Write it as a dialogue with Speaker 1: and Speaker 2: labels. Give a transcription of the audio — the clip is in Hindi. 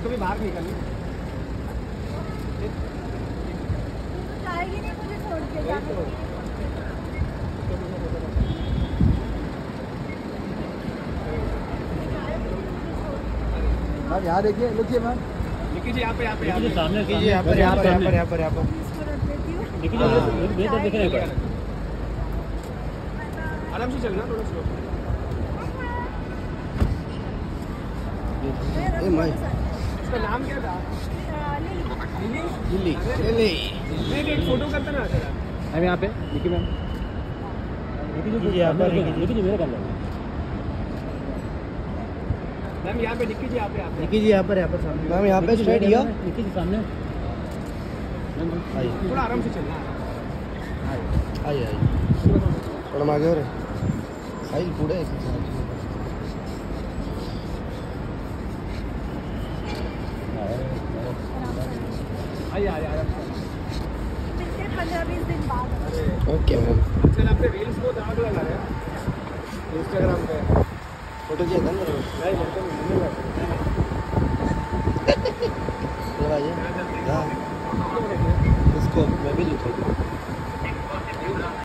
Speaker 1: इसको भी बाहर निकालिए।
Speaker 2: जाएगी नहीं मुझे छोड़ के जाने के लिए।
Speaker 3: मैम यहाँ देखिए, लिखिए मैम,
Speaker 1: लिखिए जी, यहाँ पे
Speaker 3: सामने कीजिए, यहाँ पर
Speaker 2: इसको रख देती हूँ।
Speaker 1: आराम से चलना, थोड़ा स्लो। इसका नाम क्या था? लिली। लिली। एक फोटो करते ना जरा।
Speaker 3: मैम यहाँ पे लिखिए मैम, लिखिए यहाँ पर, लिखिए मेरा कर लो
Speaker 1: मैम, यहाँ पे लिखिए जी, यहाँ पे
Speaker 3: लिखिए जी, यहाँ पर सामने मैम, यहाँ पे स्ट्रेट हियर लिखिए जी सामने।
Speaker 1: थोड़ा आराम से चलना।
Speaker 3: आइए थोड़ा आगे हो रहे साइल पूरे
Speaker 1: आइए।
Speaker 2: मिलते 15-20 दिन बाद।
Speaker 3: Okay ma'am.
Speaker 1: सर आपने रील्स बहुत आग लगा रहे हैं इंस्टाग्राम पे।
Speaker 3: फोटो किया था ना लगाइए। हाँ इसको मैं भी लिखूँ।